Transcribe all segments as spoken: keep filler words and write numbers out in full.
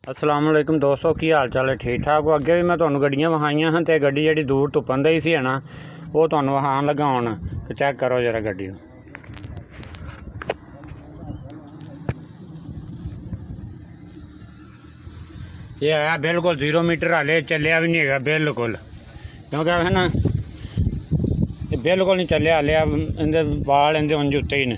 अस्सलाम वालेकुम दोस्तों, की हाल चाल है? ठीक ठाक हो? अगे भी मैं तुहानूं गड्डियां विखाइयां हैं ते गड्डी जिहड़ी दूर धुप्पन दई सी है ना, वो तुहानूं विखाउण लगा हुण। ते चैक करो जरा गड्डी नूं। ये आया बिल्कुल जीरो मीटर, हाले चलिया भी नहीं हैगा बिल्कुल, क्योंकि है ना ये बिल्कुल नहीं चलिया हाले। इहदे बाल इहदे उंज उत्ते ही ने।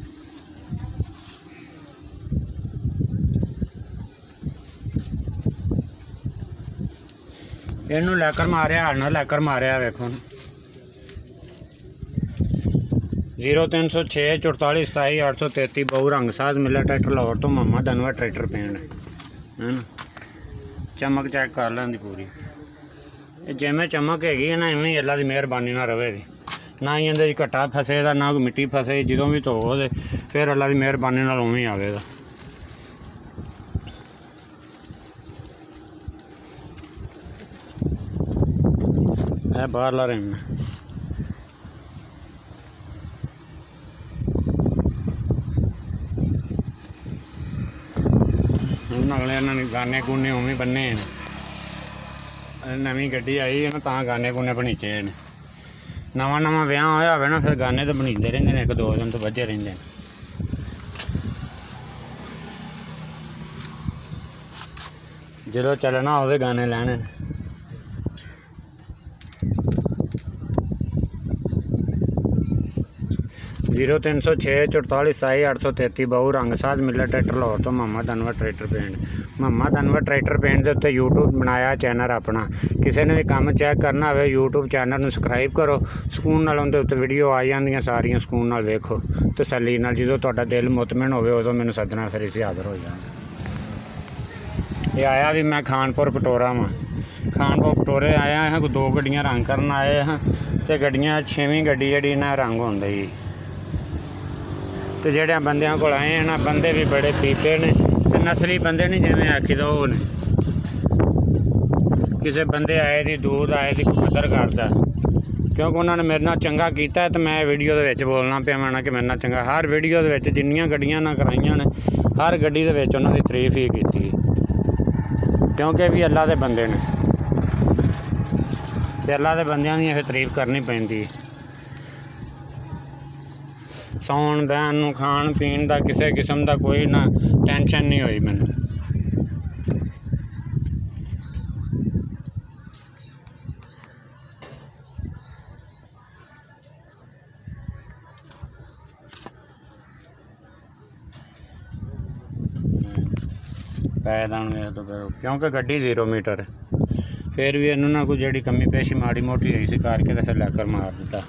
इनू लैकर मारिया हाल ना लैकर मारिया वेखो। जीरो तीन सौ छे चौताली सताई अठ सौ तेती बहु रंग साज मिला ट्रैक्टर लाहौर तो मोहम्मद अनवर ट्रैक्टर पिंड है ना। चमक चेक कर लें पूरी, जिमें चमक हैगी है ना इवें अल्लाह की मेहरबानी ना रहेगी। ना ही इहदे घट्टा फसे दा ना कोई मिट्टी फसे, जो भी धोवो तो फिर अल्लाह की मेहरबानी नाल उवें आवेगा। है बाहरला रिम अगले इन्होंने गाने गूने उवें बन्ने हैं। नवीं गड्डी आई है ना तां गाने गूने बनीचे ने। नवा नवा ब्याह होया होवे ना फिर गाने तो बनींदे रहिंदे ने, एक दो दिन तो बजे रहिंदे ने। जो चलना ओहदे गाने लैने। जीरो तीन सौ छे चौताली सताई अठ सौ तेती बहु रंग साज मिला ट्रैक्टर लाहौर तो मोहम्मद अनवर ट्रैक्टर पिंड। मोहम्मद अनवर ट्रैक्टर पिंड के उत्ते यूट्यूब बनाया चैनल अपना। किसी ने भी काम चैक करना हो यूट्यूब चैनल में सबसक्राइब करो, सुकून नाल उहदे उत्ते वीडियो आ जांदियां सारियां, सुकून नाल वेखो तसल्ली नाल। जो तुहाडा दिल मुतमिन होवे उदों मैनूं सदना, फिर इसे हाज़र हो जाना। ये आया भी मैं खानपुर पटोरा वां, खानपुर पटोरे आया है। दो गड्डियां रंग करन आए हैं तो गड्डियां छेवीं गड्डी जिहड़ी ना रंग होंदी। तो जेड़े बंदियां कोल आए हैं ना, बंदे भी बड़े पीपे ने ते नसली बंदे नहीं, जिवें आखी दो वो ने। किसी बंदे आए दी दूर आए दी कदर करदा, क्योंकि उन्होंने मेरे नाल चंगा कीता है तो मैं वीडियो दे विच बोलना पिया मैं कि मेरे नाल चंगा। हर वीडियो दे विच जिन्नियां गड्डियां ना कराइयां ने हर गड्डी दे विच उन्हां दी तारीफ ही कीती, क्योंकि भी अल्लाह दे बंदे ने ते अल्लाह दे बंदियां दी फिर तारीफ करनी पैंदी। सौन बहन नूं खाण पीण का किसी किस्म का कोई ना टेंशन नहीं हुई मैनूं। पैदान वेख दो फिर, क्योंकि गड्डी जीरो मीटर है। फिर भी इन्हों ना कोई जी कमी पेशी माड़ी मोटी हुई सी करके तो फिर लैकर मार दिता।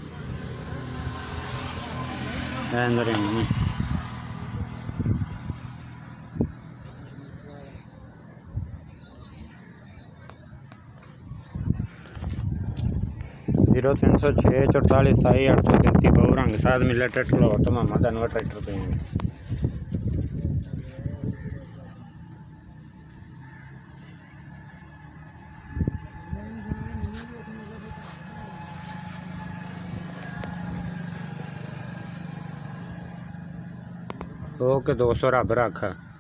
अंदर जीरो तीन सौ छे चौताली सताई अठ सौ तेती बहु रंग साज मिले ट्रैक्टर लाहौर तो मोहम्मद अनवर ट्रैक्टर पिंड। ओके दोस्तों, रब रखा।